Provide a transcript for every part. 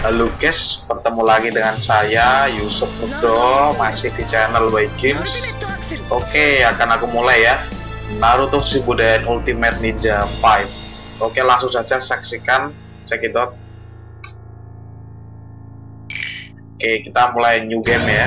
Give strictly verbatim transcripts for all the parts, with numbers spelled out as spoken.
Halo guys, bertemu lagi dengan saya Yusuf Nudo, masih di channel Y Games. Oke, akan aku mulai ya, Naruto Shippuden Ultimate Ninja lima. Oke, langsung saja saksikan, check it out. Oke, kita mulai new game ya.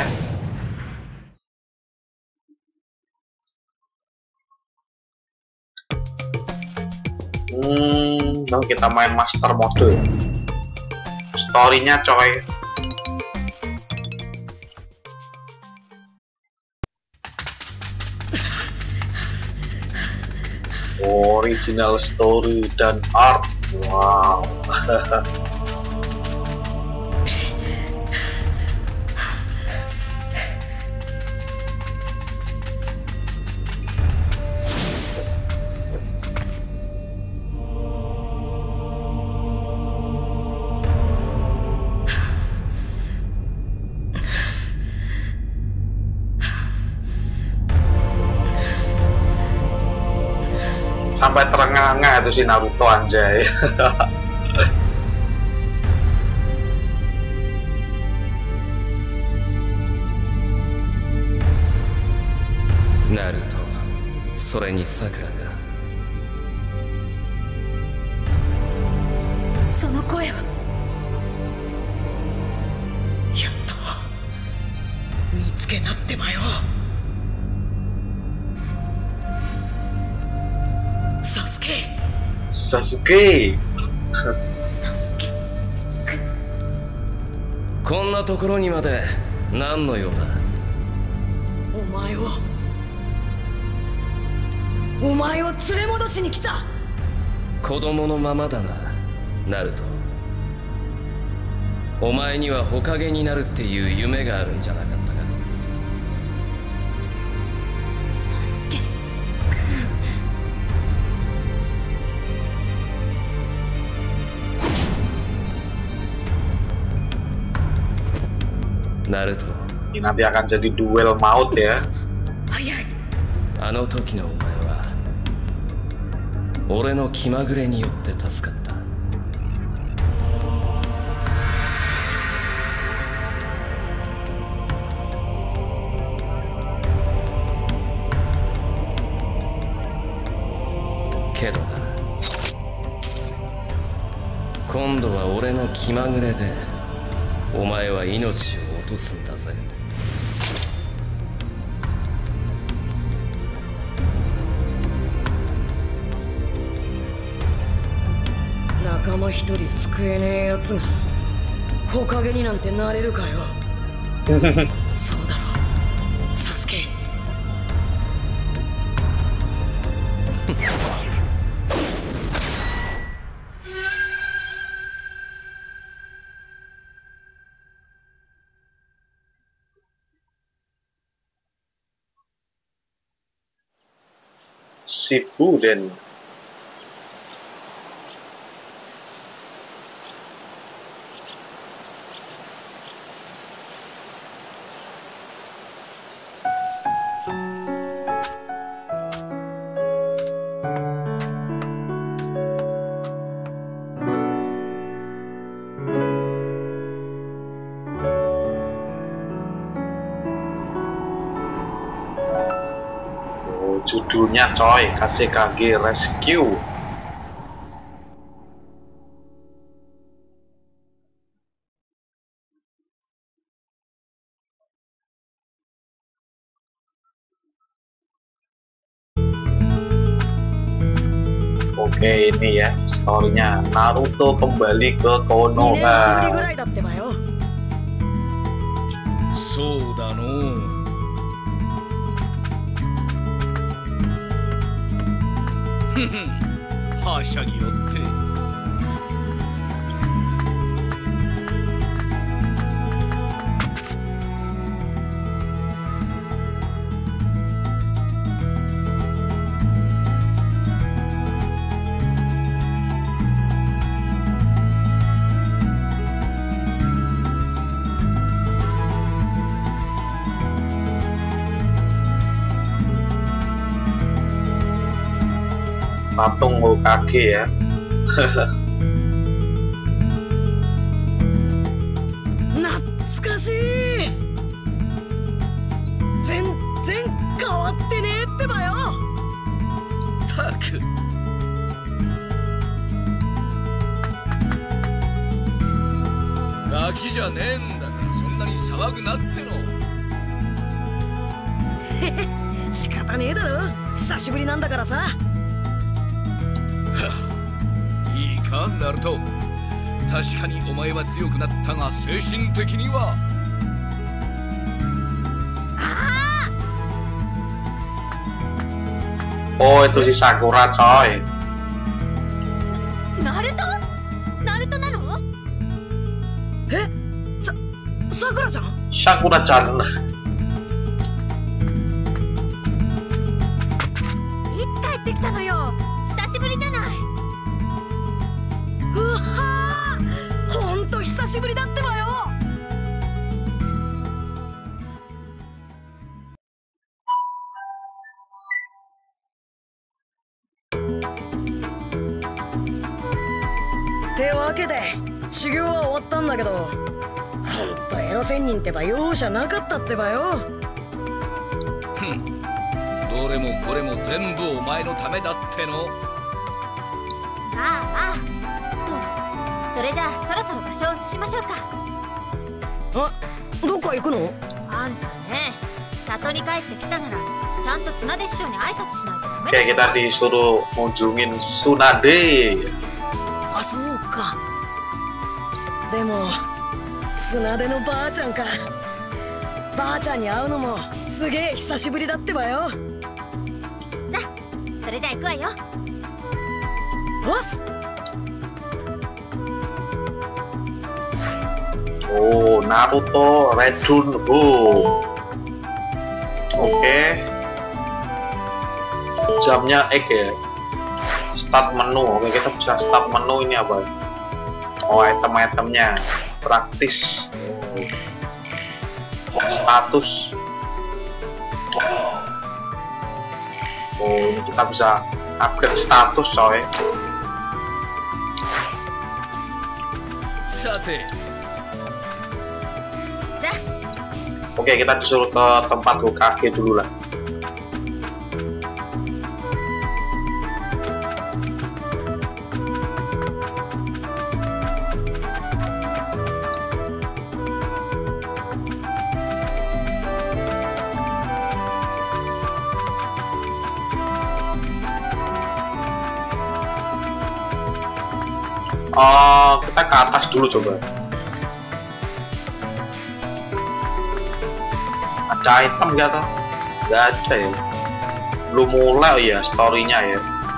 Hmm, nah kita main master mode. Story-nya coy. Original story dan art. Wow. Sampai terengah-engah itu si Naruto anjay. Naruto, それにさくらが。 その声は。やっと見つけたってばよ。サスケ。 サスケ。 サスケくん。 こんなところにまで何の用だ。 お前をお前を連れ戻しに来た。 子供のままだな、ナルト。お前には火影になるっていう夢があるんじゃなかったか。 サスケくん。ナルト。 Ini nanti akan jadi duel maut ya. 早い。 あの時のお前は俺の気まぐれによって助かった。けどな、今度は俺の気まぐれでお前は命を落とすんだぜ。 仲間一人救えねえやつが火影になんてなれるかよ。そうだろサスケ。 Shippuden. Judulnya coy, Kazekage Rescue. Oke, ini ya storynya. Naruto kembali ke Konoha. そうだのう。ふふん、はしゃぎよって。 Patung Hokage ya. かしい。全然変わってねえってばよ。 たくガキじゃねえんだからそんなに騒ぐなっての。 仕方ねえだろ、久しぶりなんだからさ。 いいかナルト、確かにお前は強くなったが精神的には。 Oh, itu si Sakura, coy. ナルト？ナルトなの？え？さ、さくらちゃん？ Sakura-chan. いつ帰ってきたのよ。久しぶりじゃない。うわー、ほんと久しぶりだってばよ。ってわけで修行は終わったんだけど、ほんとエロ仙人ってば容赦なかったってばよ。 ふん、どれもこれも全部お前のためだっての。 まあまあ、それじゃあそろそろ場所を移しましょうか。 あ、どっか行くの？ あんたね、里に帰ってきたならちゃんと綱手師匠に挨拶しないとダメで Kayak しょ。 kita disuruh ngunjungin Tsunade. あ、そうか。でも綱手のばあちゃんか。ばあちゃんに会うのもすげえ久しぶりだってばよ。 さあ、それじゃあ行くわよ。 おっす。 Oh, Naruto Redun Home. Oke. Jamnya X ya. Start menu. Oke, kita bisa start menu. Ini apa? Oh, item-itemnya. Praktis. Status. Oh, ini kita bisa upgrade status, coy. さて Oke, kita disuruh ke tempat Hokage dulu lah. Oh, kita ke atas dulu coba. Ada item nggak tuh? Nggak ada ya. Belum mulai. Oh ya, story-nya ya.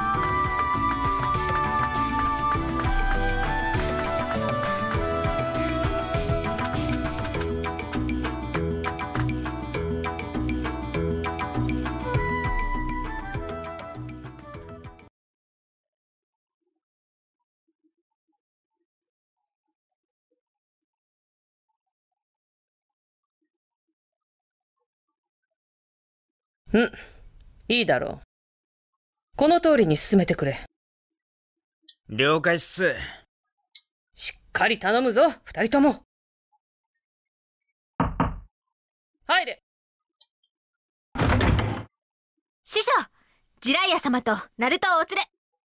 うん、いいだろう。この通りに進めてくれ。 了解っす。 しっかり頼むぞ、二人とも。入れ。 師匠、ジライア様とナルトをお連れ。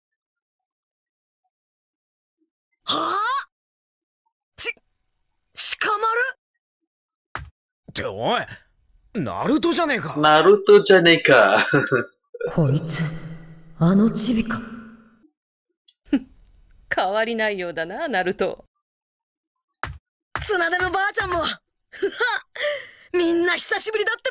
はあ？し、鹿丸？ っておい、ナルトじゃねえか。 ナルトじゃねえか。 こいつ、あのチビか。 変わりないようだな、ナルト。 綱手のばあちゃんも。みんな久しぶりだって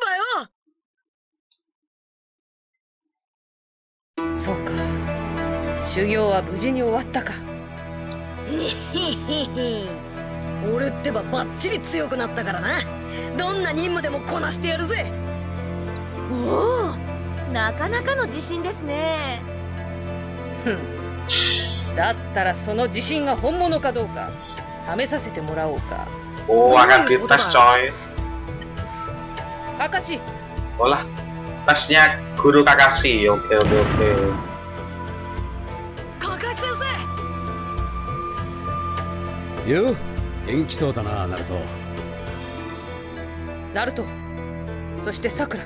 ばよ。 そうか。修行は無事に終わったか。 にひひひ。俺ってばバッチリ強くなったからな。どんな任務でもこなしてやるぜ。 おお、なかなかの自信ですね。 ふん。だったらその自信が本物かどうか試させてもらおうか。 Oh, akan dites coy. Kakashi. Oh lah, tesnya Guru Kakashi. Oke oke oke. Kakashi sensei. Yo, 元気そうだな、ナルト。 ナルト、そしてさくら、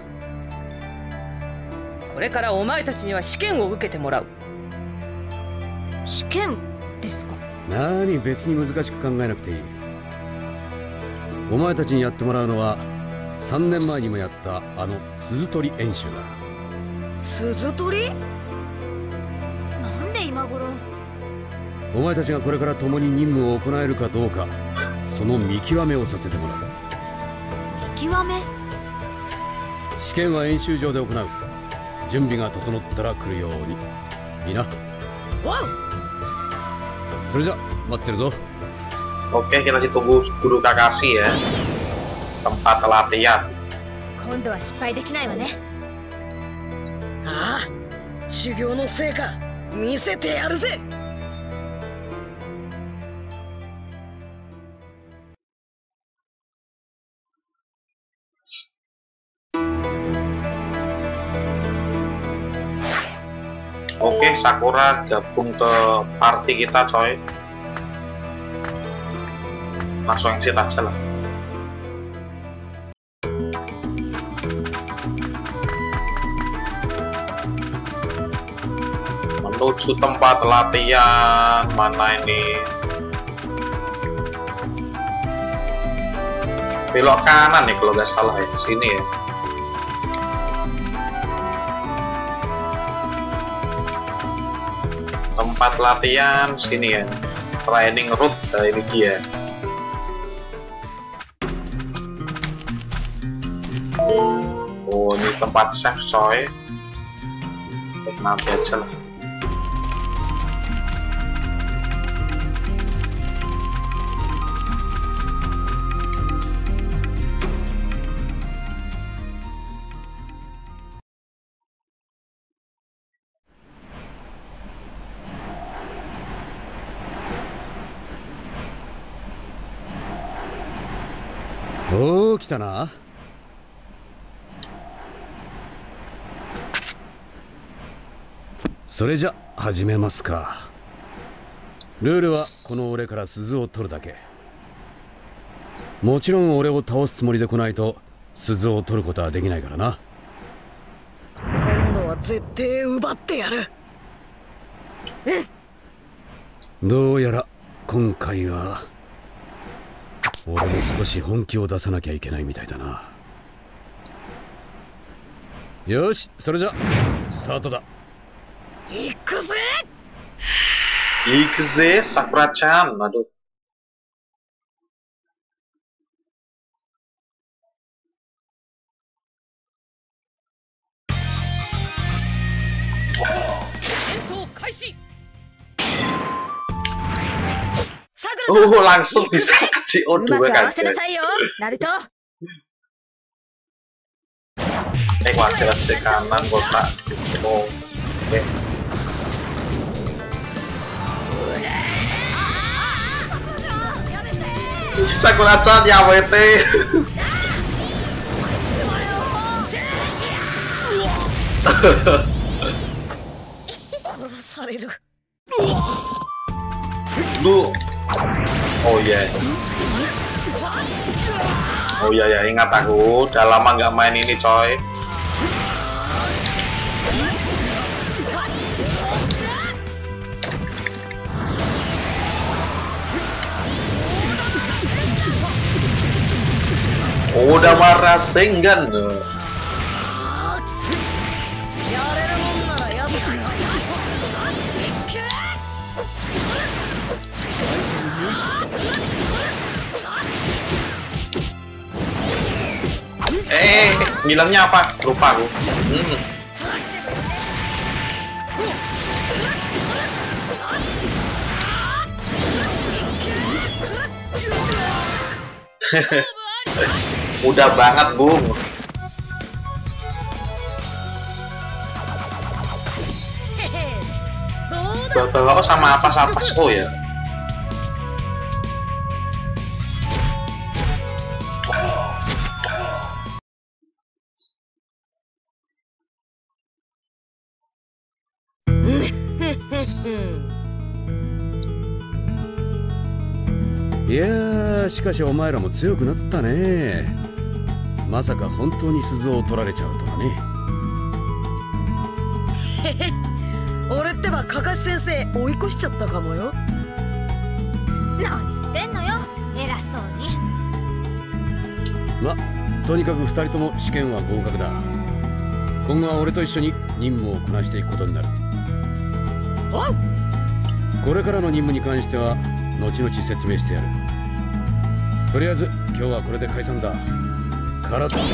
これからお前たちには試験を受けてもらう。 試験ですか？ 何、別に難しく考えなくていい。お前たちにやってもらうのはさんねんまえにもやったあの鈴取演習だ。 鈴取？ なんで今頃？ お前たちがこれから共に任務を行えるかどうか、その見極めをさせてもらう。 見極め？ 試験は演習場で行う。準備が整ったら来るように。いいな。それじゃ待ってるぞ。 Oke, kita ditunggu guru Kakashi ya. Tempat latihan. 今度は失敗できないわね。 ああ、修行の成果見せてやるぜ。 Oke, Sakura gabung ke party kita, coy. Langsung exit aja lah. Menuju tempat latihan. Mana ini? Belok kanan nih kalau nggak salah ya. Sini ya. Tempat latihan sini ya. Training route, nah ini dia. Oh, ini tempat save, coy. Nanti aja lah. Oh, 来たな。それじゃ始めますか。ルールはこの俺から鈴を取るだけ。もちろん俺を倒すつもりで来ないと鈴を取ることはできないからな。 今度は絶対奪ってやる。 どうやら今回は俺も少し本気を出さなきゃいけないみたいだな。よし、それじゃスタートだ。 行くぜ。 行くぜ、Sakura-chan. Aduh. Oh, langsung bisa C O dua kan. Eh, wajar aja kanan kotak. Oh, oke. Sakura-chan ya W T. Lu. Oh iya. Oh iya ya, ingat aku udah lama nggak main ini, coy. Oh, udah marah Sengan. Eh, bilangnya apa? Lupa aku. Hmm. Udah banget, Bung. Bapak sama apa-apa oh ya. いやー、しかしお前らも強くなったね。 まさか本当に鈴を取られちゃうとはね。 へへ、俺ってばかかし先生追い越しちゃったかもよ。 何言ってんのよ、偉そうに。 ま、とにかくふたりとも試験は合格だ。今後は俺と一緒に任務をこなしていくことになる。 おう。 これからの任務に関しては後々説明してやる。とりあえず今日はこれで解散だ。からだ。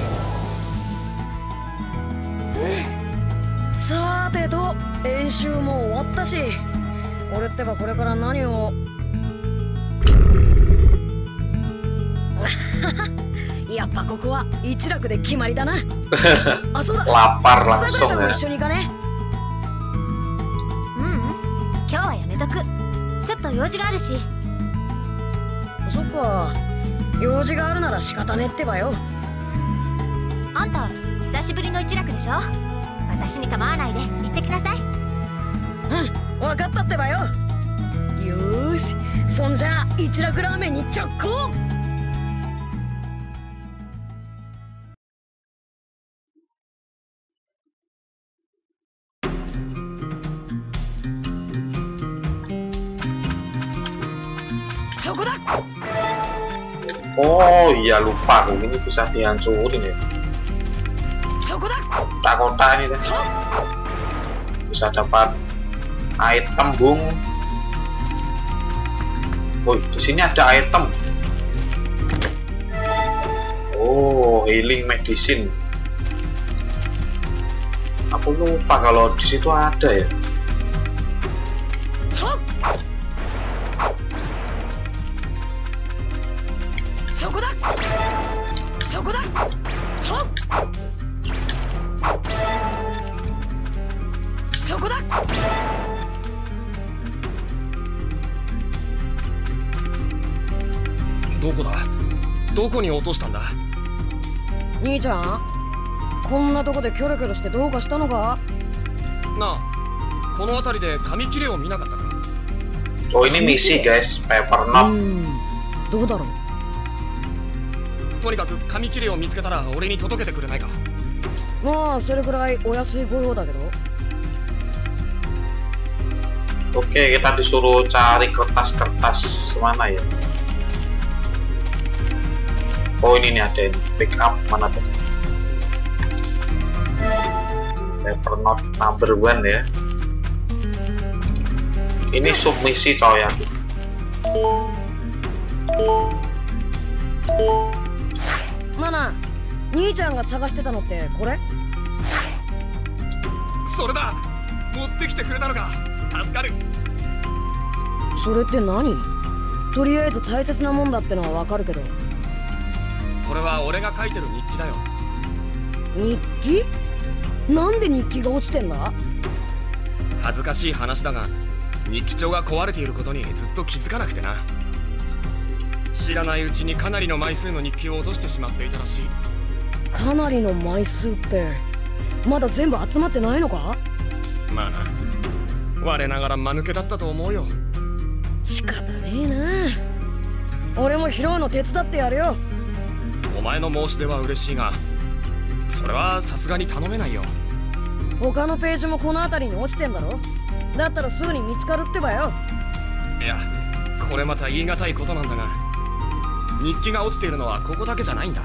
さーてと、演習も終わったし、俺ってばこれから何をやっぱここは一楽で決まりだな。あ、そうだ。 lapar langsung さくらちゃんも ya. 一緒に行かね。 うんうん、今日はやめとく。ちょっと用事があるし。 そっか、用事があるなら仕方ねってばよ。 あんた久しぶりの一楽でしょ。私に構わないで行ってきなさい。 うん、分かったってばよ。よーし、そんじゃ一楽ラーメンに直行。そこだ。 Oh iya lupa aku, ini bisa dihancurin ya. Kota-kota ini deh. Bisa dapat item bung. Oh, di sini ada item. Oh, healing medicine. Aku lupa kalau di situ ada ya. Doko da? Dokoに落としたんだ? 兄ちゃん、こんなとこでキョロキョロしてどうかしたのか? なあ、この辺りで紙切れを見なかったか? Oh, ini misi guys, paper knot. どうだろう? とにかく紙切れを見つけたら俺に届けてくれないか? まあそれくらいお安いご用だけど。 Oke, kita disuruh cari kertas-kertas mana ya? Oh, ini nih ada ini. Pick up mana tuh? Paper note number one ya. Ini submisi coy ya. Nana, 兄ちゃんが探してたのってこれ? それだ! 持ってきてくれたのか! 助かる! それって何? とりあえず大切なもんだってのはわかるけど。 これは俺が書いてる日記だよ。 日記? なんで日記が落ちてんだ? 恥ずかしい話だが、日記帳が壊れていることにずっと気づかなくてな。知らないうちにかなりの枚数の日記を落としてしまっていたらしい。 かなりの枚数ってまだ全部集まってないのか? まあな、我ながら間抜けだったと思うよ。 仕方ねえな。俺も拾うの手伝ってやるよ。 お前の申し出は嬉しいが、それはさすがに頼めないよ。 他のページもこの辺りに落ちてんだろ。だったらすぐに見つかるってばよ。 いや、これまた言い難いことなんだが、日記が落ちているのはここだけじゃないんだ。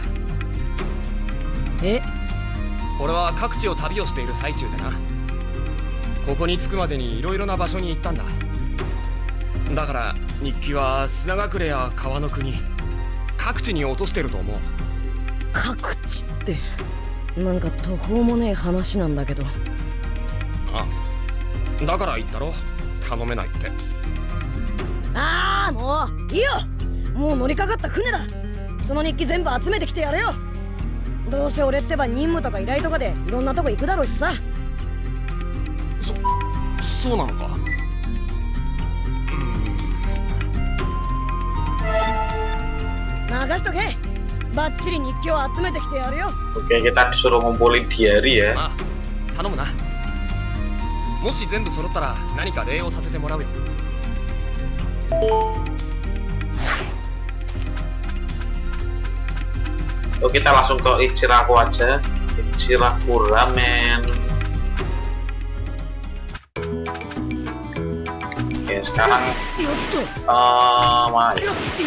え？ 俺は各地を旅をしている最中でな。ここに着くまでにいろいろな場所に行ったんだ。だから日記は砂隠れや川の国、各地に落としてると思う。 各地ってなんか途方もねえ話なんだけど。 あ、だから言ったろ、頼めないって。 ああ、もういいよ。もう乗りかかった船だ。その日記全部集めてきてやるよ。どうせ俺ってば任務とか依頼とかでいろんなとこ行くだろうしさ。 そ、そうなのか。 流しとけ。バッチリ日記を集めてきてやるよ。 Oke, kita disuruh ngumpulin diary ya. ああ、頼むな。もし全部揃ったら何か礼をさせてもらうよ。 Oke, kita langsung ke Ichiraku aja. Ichiraku Ramen. Oke, sekarang uh, mana?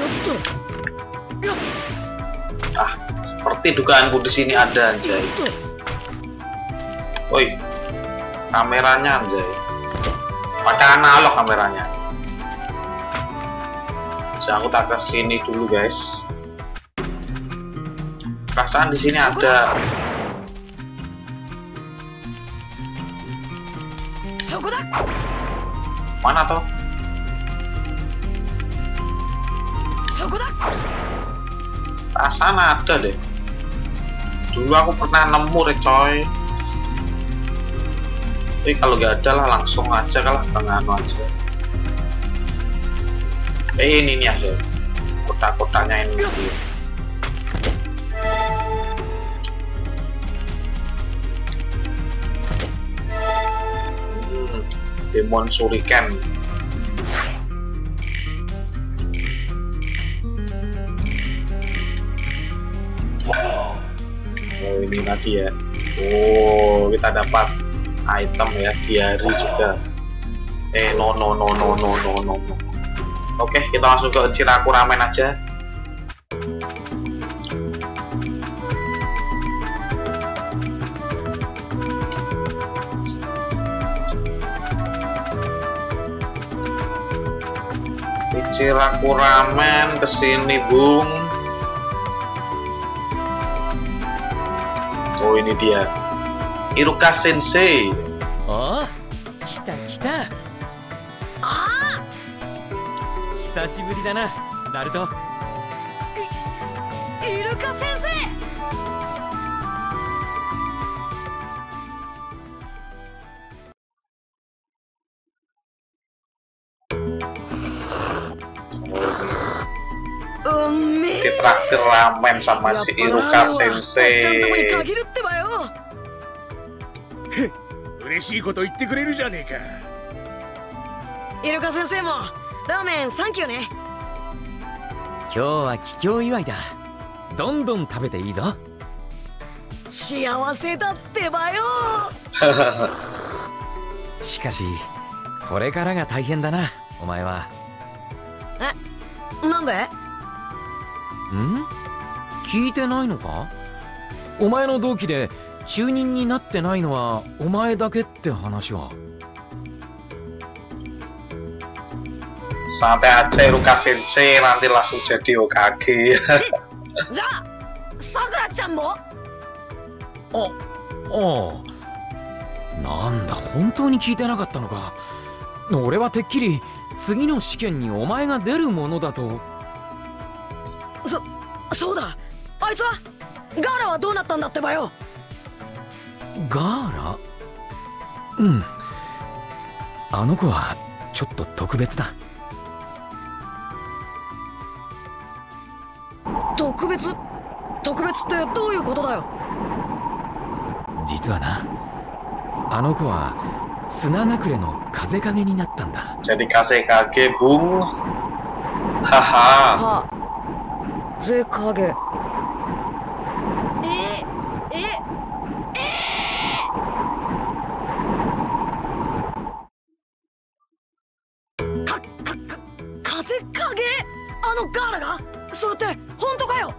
Ah, seperti dugaanku di sini ada anjay. Woi, kameranya anjay. Pakai analog kameranya. Jangan aku tak ke sini dulu guys. Perasaan di sini ada. Mana toh? Perasaan ada deh. Dulu aku pernah nemu deh coy. Tapi kalau nggak ada lah langsung aja kalah tengah aja. Eh ini nih ada kotak-kotaknya ini. Hmm, Demon Shuriken. Oh ini lagi ya. Oh kita dapat item ya, diary juga. Eh no no no no no no no. Oke, kita langsung ke Ichiraku Ramen aja. Ichiraku Ramen kesini bung. Oh ini dia, Iruka Sensei. Oh, kita kita. 久しぶりだな、ナルト。 イルカ先生。 Ditraktir ramen sama si Iruka Sensei. 嬉しいこと言ってくれるじゃねえか。 イルカ先生も。 ラーメンサンキューね。 今日は帰郷祝いだ。どんどん食べていいぞ。 幸せだってばよ。 しかしこれからが大変だな、お前は。 え、なんで？ ん？聞いてないのか？お前の同期で中任になってないのはお前だけって話は。 Santai aja Iruka Sensei, nanti langsung jadi Hokage. Ja, Sakura-chan mo? Oh, oh. なんだ、本当に聞いてなかったのか。俺はてっきり次の試験にお前が出るものだと。 そ、そうだ。あいつはガーラはどうなったんだってばよ。 ガーラ？うん。あの子はちょっと特別だ。 特別？特別ってどういうことだよ。 実はな、あの子は砂隠れの風影になったんだ。 Jadi Kazekage, Bung. Haha. Kazekage. Eh, eh, eh. Ka, ka, ka, Kazekage? あのガーラが？それって本当かよ。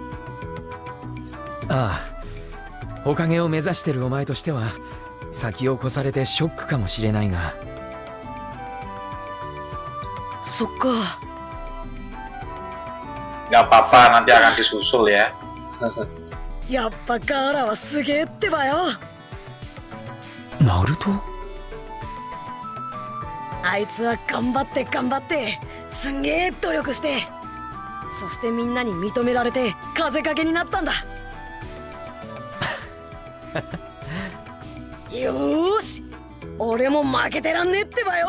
ああ、おかげを目指してるお前としては先を越されてショックかもしれないが。 そっか。 Gak apa-apa, nanti akan disusul ya. やっぱガーラはすげえってばよ。 ナルト？ あいつは頑張って頑張ってすんげえ努力して。 そしてみんなに認められて風影になったんだ。よーし、俺も負けてらんねってばよ。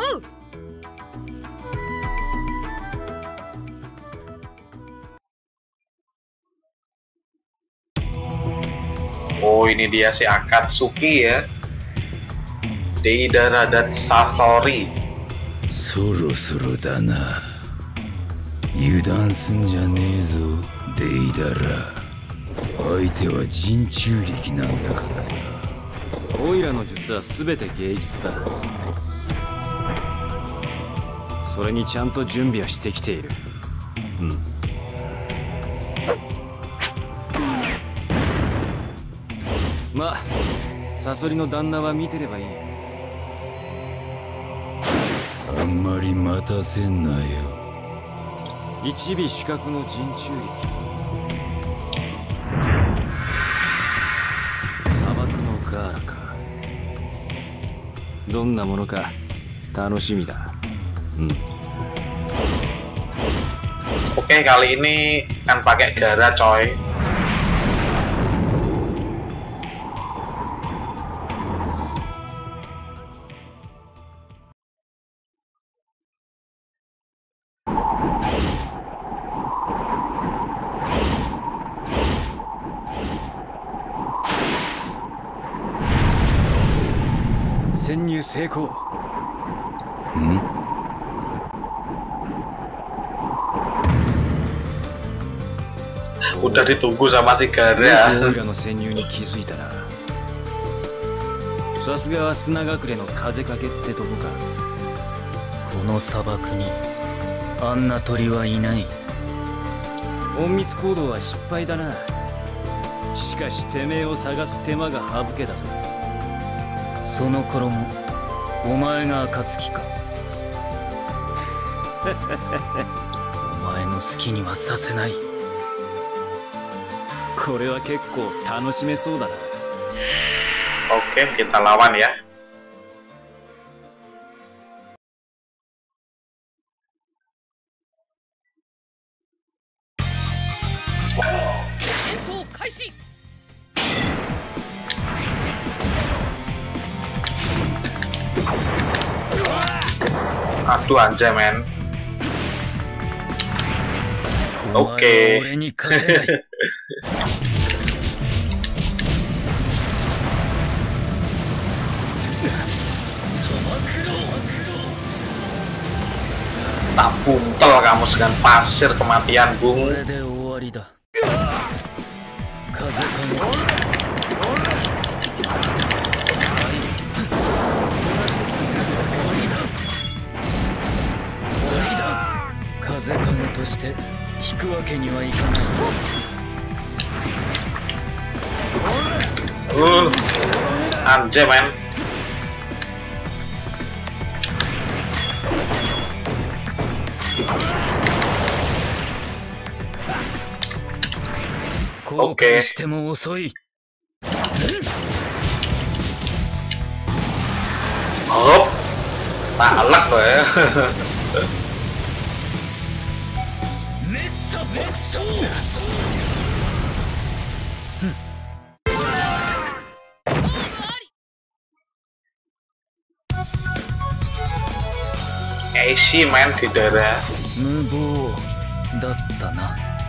Oh ini dia si Akatsuki ya. Deidara dan Sasori. そろそろだな。油断すんじゃねえぞ、デイダラ。 相手は人中力なんだからな。 オイラの術は全て芸術だ。それにちゃんと準備はしてきている。うん。まあサソリの旦那は見てればいい。 あんまり待たせんなよ。 一尾四角の人中力。砂漠のガーラか。どんなものか楽しみだ。うん。 Oke, kali ini kan pakai Gaara coy. Senryu Seiko. Hmm? Udah ditunggu sama si Gaara. さすがは砂隠れの風かけってとこか。 この砂漠にあんな鳥はいない。 隠密行動は失敗だな。しかしてめえを探す手間が省けたぞ。 その頃もお前が暁か。お前の好きにはさせない。 これは結構楽しめそうだな。 Oke, kita lawan ya. Aduh anjay men. Oke. Tak buntel kamu dengan pasir kematian, Bung. Uh, anjay men. Oke. Oh, talak tuh ya. Easy main di daerah. Mubo, datta na.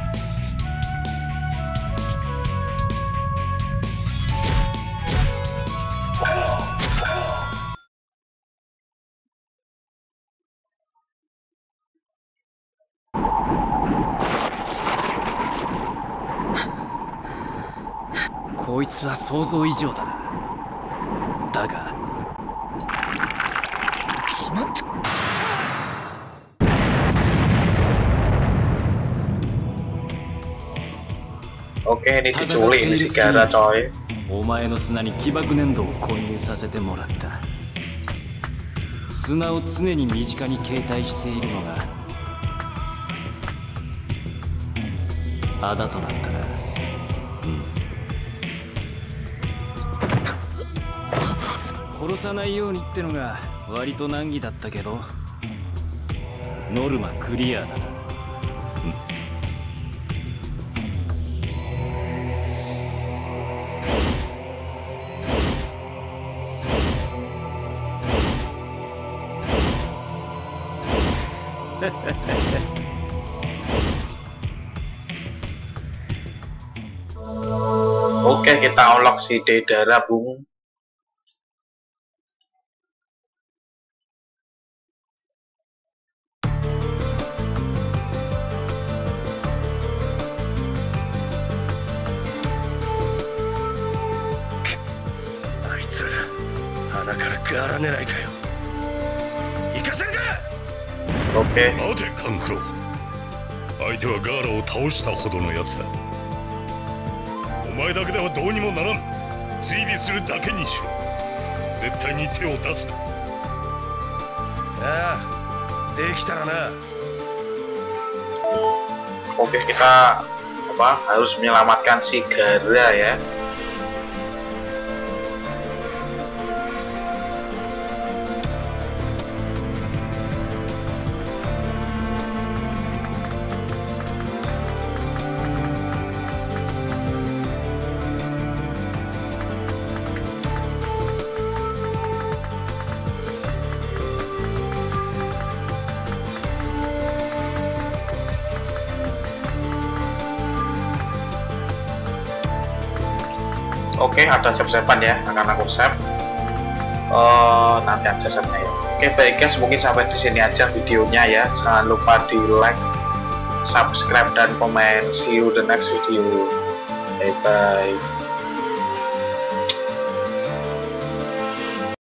Ko こいつは想像以上だな。だがしまった。 Oke, ini diculik ini si Gaara coy. お前の砂に起爆粘土を混入させてもらった。砂を常に身近に携帯しているのがあだとなったな。うん、殺さないようにってのが割と難儀だったけど、ノルマクリアだな。 Oke, kita unlock si Deidara, Bung. ガラ狙いかよ。行かせるか。 オッケー。 待てカンクロ。相手はガーラを倒したほどのやつだ。お前だけではどうにもならん。追尾するだけにしろ。絶対に手を出すな。ああ、できたらな。 Oke, kita apa harus menyelamatkan si Gaara ya. Oke, ada save-savean ya, akan aku save. Uh, nanti aja save-nya ya. Oke, baik guys, mungkin sampai di sini aja videonya ya. Jangan lupa di like, subscribe, dan komen. See you the next video. Bye bye.